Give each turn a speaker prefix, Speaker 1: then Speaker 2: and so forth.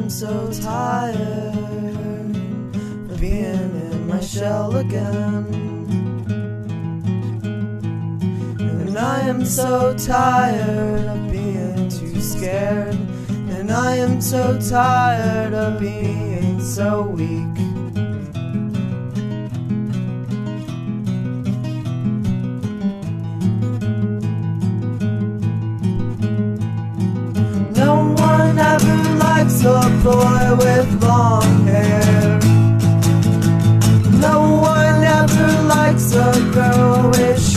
Speaker 1: am so tired of being in my shell again. And I am so tired of being too scared. And I am so tired of being so weak. No one ever likes a boy with long hair. No one ever likes a girl with